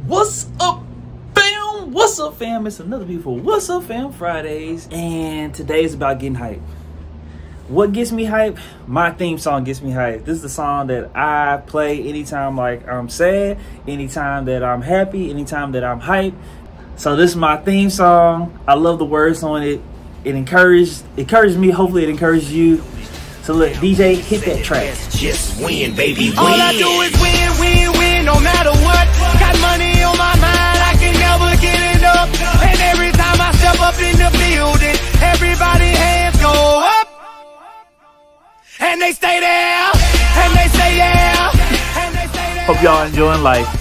What's up, fam? What's up, fam? It's another beautiful What's Up, Fam Fridays, and today is about getting hype. What gets me hype? My theme song gets me hype. This is the song that I play anytime like I'm sad, anytime that I'm happy, anytime that I'm hype. So this is my theme song. I love the words on it. It encouraged me. Hopefully it encourages you. So look, DJ, hit that track. Just win, baby, win. All I do is win, win, win, no matter what. Got money on my mind, I can never get enough. And every time I step up in the building, everybody hands go up. And they stay there, and they say yeah, and they say there. Hope y'all enjoying life.